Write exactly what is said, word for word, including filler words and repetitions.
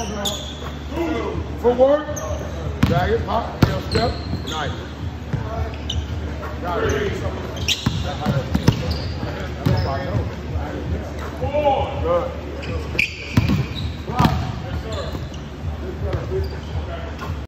Footwork. Drag it, pop, tail step. Nice. Got it. Good.